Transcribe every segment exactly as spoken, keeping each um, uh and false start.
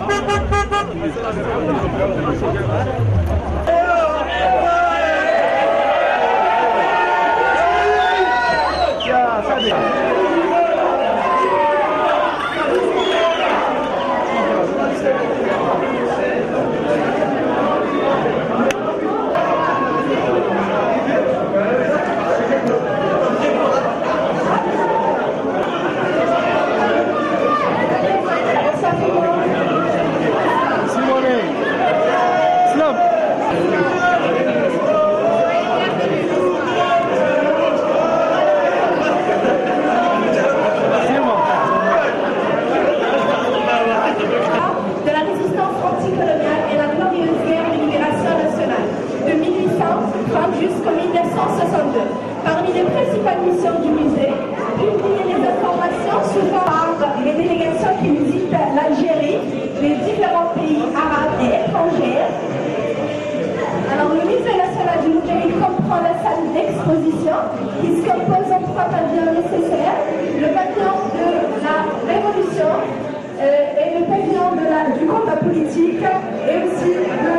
Jusqu'en mille neuf cent soixante-deux. Parmi les principales missions du musée, publier les informations souvent par les délégations qui visitent l'Algérie, les différents pays arabes et étrangers. Alors le musée national du Moudjahid comprend la salle d'exposition qui se compose en trois pavillons nécessaires, le pavillon de la révolution euh, et le pavillon de la, du combat politique et aussi de...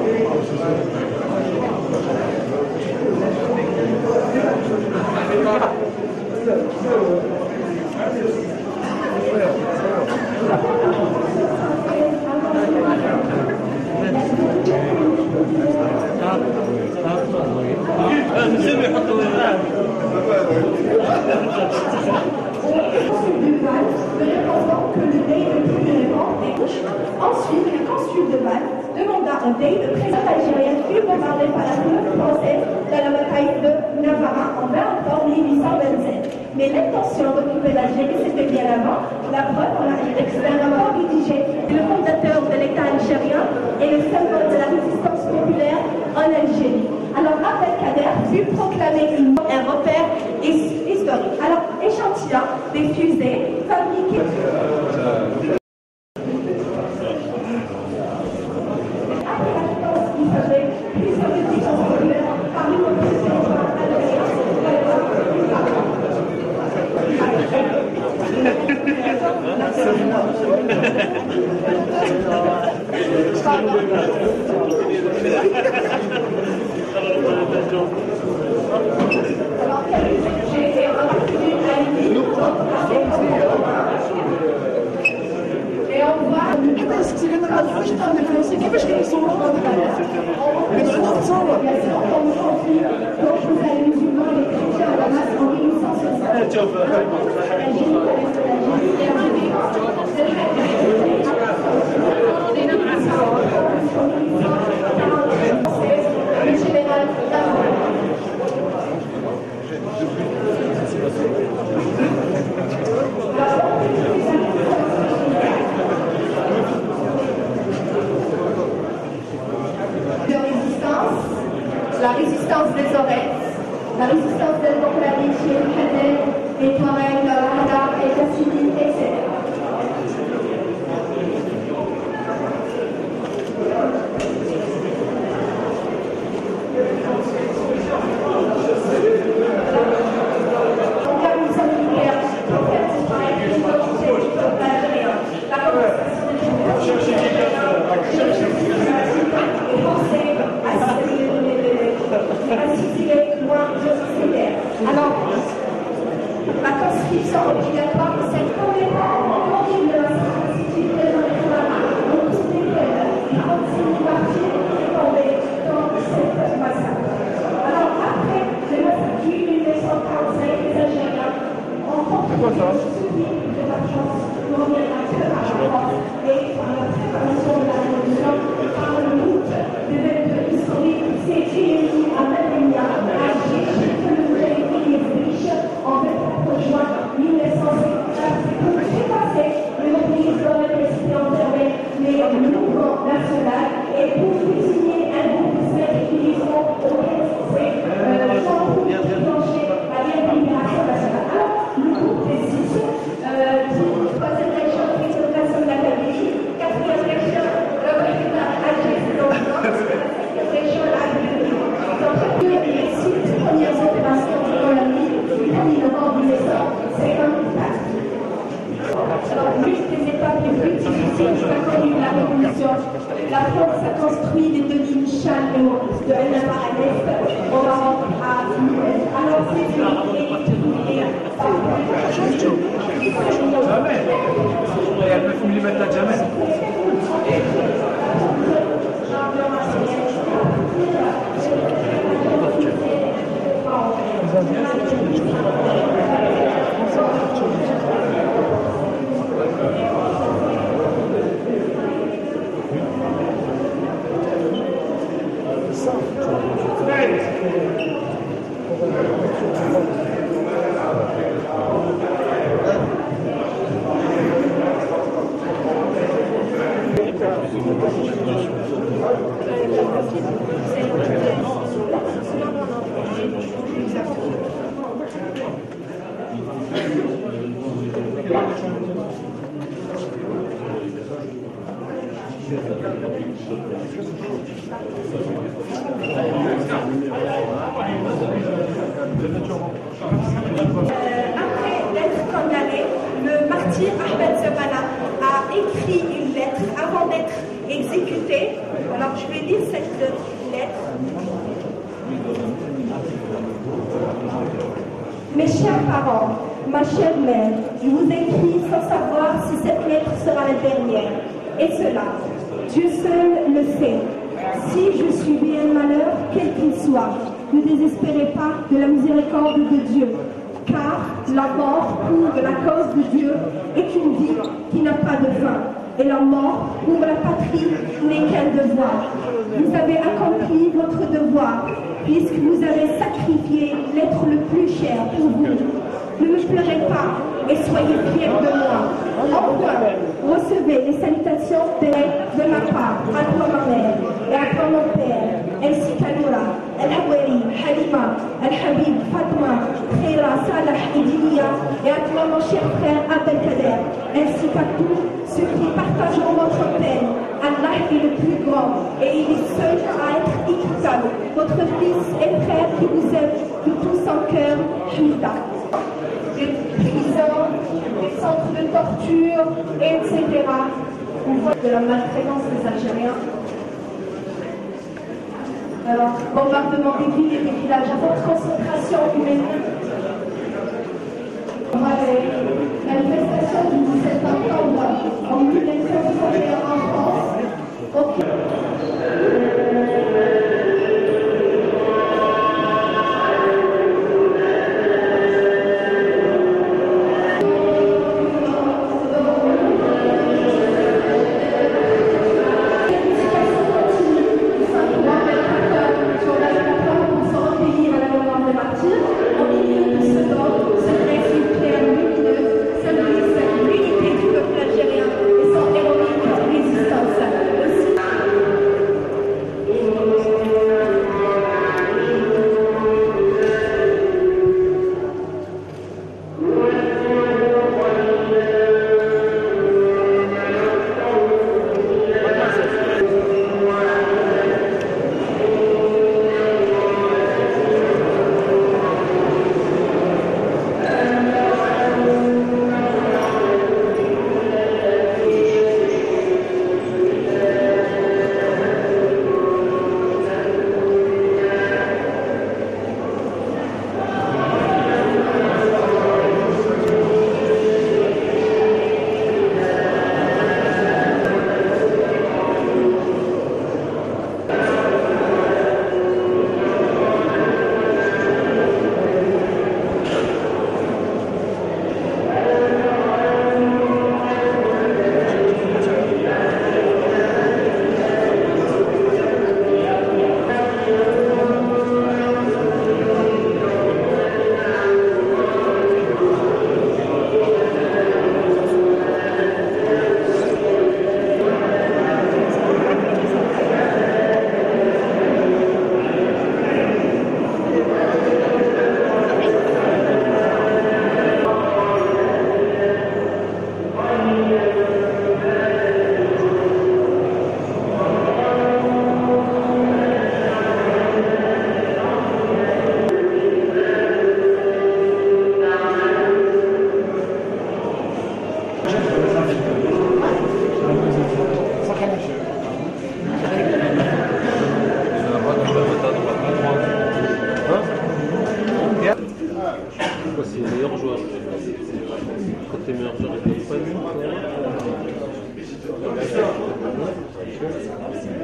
Ensuite, le consul de Vannes demanda un dé de présence algérienne fut bombardé par la flotte française dans la bataille de Navarra en vingt octobre mille huit cent vingt-sept. Mais l'intention d'occuper l'Algérie, c'était bien avant. La preuve, on a un texte d'un rapport rédigé. Le fondateur de l'État algérien et le symbole de la résistance populaire en Algérie. Alors, Abdelkader fut proclamé un repère historique. Alors, échantillon des fusées fabriquées. La résistance des oreilles, la résistance des Bokhlani, chez le Khader, les Touaregs, le Hadar, et Kassidi, et cetera. Alors, la conscription obligatoire, c'est complètement horrible de la société dans les Touaregs. Donc, tous les peuples, les trente-six parties sont tombés dans cette massacre. Alors, après le massacre de mille neuf cent quarante-cinq, les Algériens ont continué subir de la chance pour revenir à la France et par la préparation de la révolution par le route des événements historiques, c'est Jérémy à Malenia, à Jérémy. En vingt-quatre juin mille neuf cent cinquante-quatre, pour dépasser le reprise dans le président enterré les mouvements nationaux et pour désigner un groupe d'équilibre auquel c'est Jean-Paul Blanchet à l'Immigration nationale. Alors, le groupe des six, troisième région, présentation de l'Académie, quatrième région, le président Alger de l'Ordre, cinquième région, l'Académie. Donc, les six premières opérations de colonie premier novembre mille neuf cent cinquante-quatre. Alors, l'une des étapes les plus difficiles, c'est depuis la Révolution, la France a construit des deux lignes chaleureuses de l'Est à l'Est, au Maroc à l'Ouest. Alors c'est une et jamais. Et elle peut lui mettre la jamais. Après d'être condamné, le martyr Ahmed Zemana a écrit une lettre avant d'être exécuté. Alors je vais lire cette lettre. Mes chers parents, ma chère mère, je vous écris sans savoir si cette lettre sera la dernière. Et cela, Dieu seul le sait. Si je subis un malheur, quel qu'il soit, ne désespérez pas de la miséricorde de Dieu, car la mort pour la cause de Dieu est une vie qui n'a pas de fin, et la mort pour la patrie n'est qu'un devoir. Vous avez accompli votre devoir, puisque vous avez sacrifié l'être le plus cher pour vous. Ne me pleurez pas et soyez fiers de moi. Enfin, recevez les salutations de ma part, à toi ma mère, et à toi mon père, ainsi qu'à Noura, Al-Hawari, Halima, Al-Habib, Fatma, Khaira, Salah et Dinia, et à toi mon cher frère Abdelkader, ainsi qu'à tous ceux qui partageront votre peine. Allah est le plus grand et il est seul à être équitable. Votre fils et frère qui vous aime de tout son cœur, Hamida. Des prisons, des centres de torture, et cetera. On voit de la maltraitance des Algériens. Alors, bombardement des villes et des villages à forte concentration humaine. On voit les manifestations du dix-sept octobre en mille neuf cent soixante et un en France. Okay. L'unité du peuple algérien et son héroïque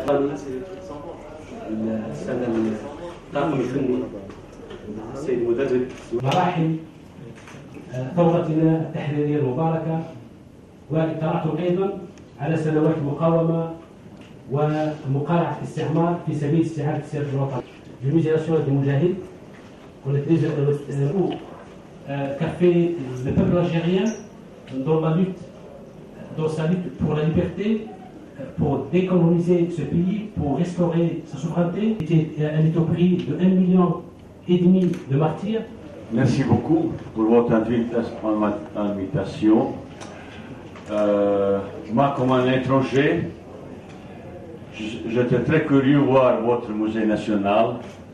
السادة الطاقم الفني السيد المدرب مراحل ثورتنا التحريرية المباركة، واطلعتم أيضا على سنوات المقاومة ومقارعة الاستعمار في سبيل استعادة السيادة الوطنية. Le musée national des Moudjahid, on est déjà où qu'a fait le peuple algérien dans la lutte, dans sa lutte pour la liberté, pour décoloniser ce pays, pour restaurer sa souveraineté. Elle est au prix de un million et demi de martyrs. Merci beaucoup pour votre invitation. Euh, moi, comme un étranger, j'étais très curieux de voir votre musée national.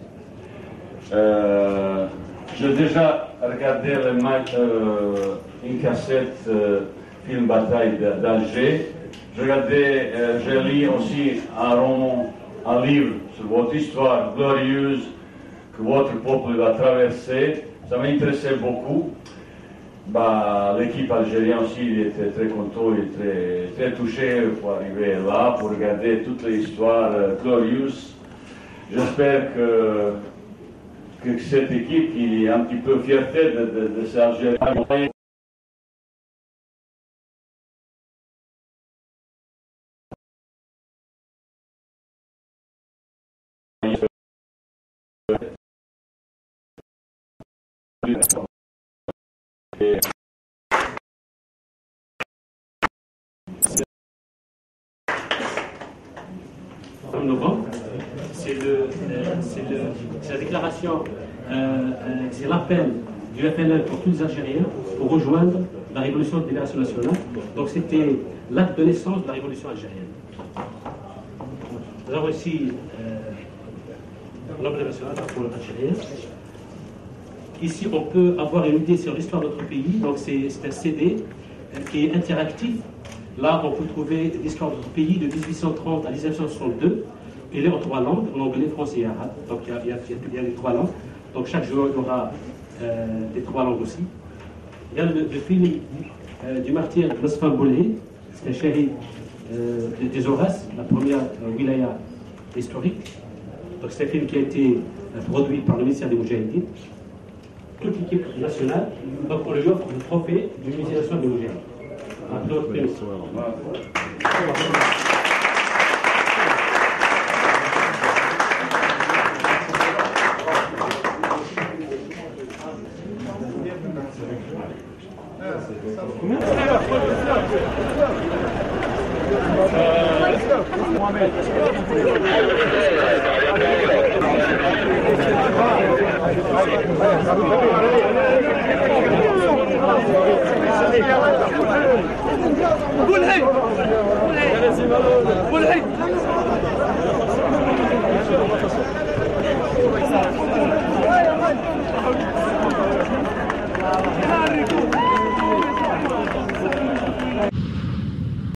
Euh, J'ai déjà regardé le match, euh, une cassette euh, film Bataille d'Alger. J'ai regardé, euh, j'ai lu aussi un roman, un livre sur votre histoire glorieuse que votre peuple a traversé. Ça m'intéressait beaucoup. Bah, l'équipe algérienne aussi, il était très content, il était très, très touché pour arriver là, pour regarder toute l'histoire euh, glorieuse. J'espère que, que cette équipe qui est un petit peu fierté de, de, de ces Algériens. En novembre, c'est le, c'est le, c'est la déclaration, euh, euh, c'est l'appel du F N L pour tous les Algériens pour rejoindre la révolution de libération nationale. Donc c'était l'acte de naissance de la révolution algérienne. Nous avons ici euh, l'Assemblée nationale pour l'Algérien. Ici, on peut avoir une idée sur l'histoire de notre pays. Donc c'est un C D qui est interactif. Là, on peut trouver l'histoire de notre pays de mille huit cent trente à mille neuf cent soixante-deux. Il est en trois langues, en anglais, français et arabe. Donc il y a, il y a, il y a les trois langues. Donc chaque jour, il y aura euh, les trois langues aussi. Il y a le, le film euh, du martyr Nosfan Boulé, c'est un chéri euh, des Horaces, la première euh, wilaya historique. Donc c'est un film qui a été euh, produit par le ministère des Moudjahidines. Toute l'équipe nationale, donc on lui offre le trophée du musée national des Moudjahidines. قول هي قول هي